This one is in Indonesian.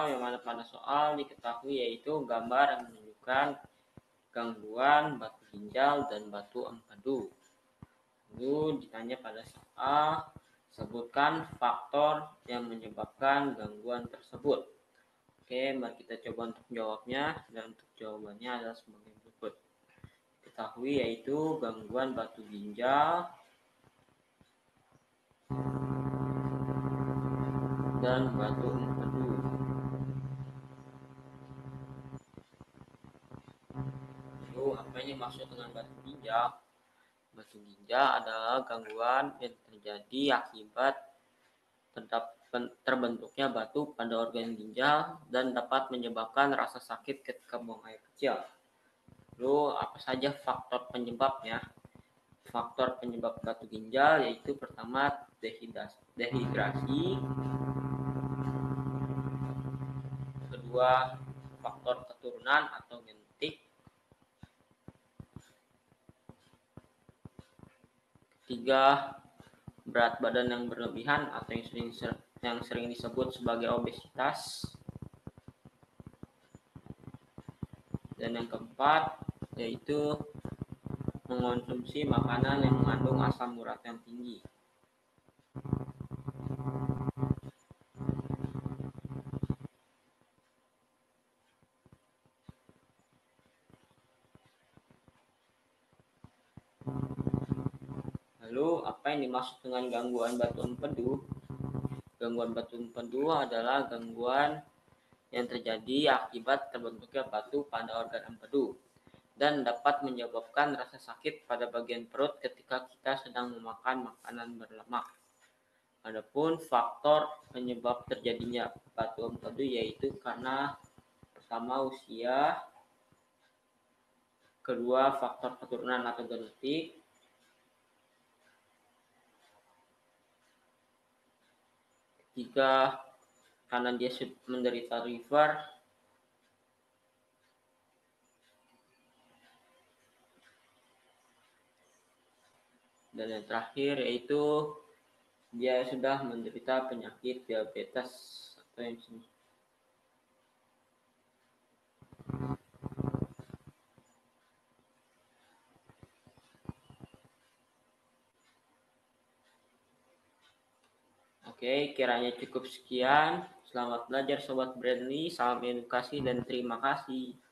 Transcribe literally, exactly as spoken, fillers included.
soal, yang mana pada soal diketahui yaitu gambar yang menunjukkan gangguan batu ginjal dan batu empedu. Lalu ditanya pada soal, sebutkan faktor yang menyebabkan gangguan tersebut. Oke, mari kita coba untuk menjawabnya, dan untuk jawabannya adalah sebagai berikut. Diketahui yaitu gangguan batu ginjal dan batu empedu. Lalu apa yang dimaksud dengan batu ginjal? Batu ginjal adalah gangguan yang terjadi akibat terbentuknya batu pada organ ginjal dan dapat menyebabkan rasa sakit ketika buang air kecil. Lalu apa saja faktor penyebabnya? Faktor penyebab batu ginjal yaitu pertama dehidrasi, kedua faktor keturunan atau genetik, ketiga berat badan yang berlebihan atau yang sering yang sering disebut sebagai obesitas, dan yang keempat yaitu mengonsumsi makanan yang mengandung asam urat yang tinggi. Lalu apa yang dimaksud dengan gangguan batu empedu? Gangguan batu empedu adalah gangguan yang terjadi akibat terbentuknya batu pada organ empedu dan dapat menyebabkan rasa sakit pada bagian perut ketika kita sedang memakan makanan berlemak. Adapun faktor penyebab terjadinya batu empedu yaitu karena pertama usia, kedua faktor keturunan atau genetik, ketiga karena dia menderita liver, dan yang terakhir yaitu dia sudah menderita penyakit diabetes atau yang Oke, kiranya cukup sekian. Selamat belajar Sobat Brandly, salam edukasi dan terima kasih.